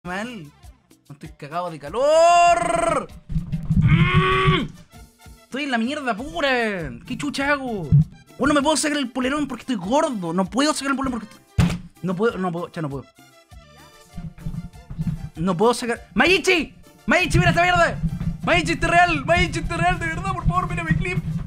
mal. No estoy cagado de calor. Estoy en la mierda pura. ¿Qué chucha hago? No me puedo sacar el polerón porque estoy gordo. No puedo sacar el polerón porque no puedo, ya no puedo. No puedo sacar. ¡Maichi! ¡Maichi, mira esta mierda! ¡Maichi, este real! ¡Maichi, este real! De verdad, por favor, mira mi clip.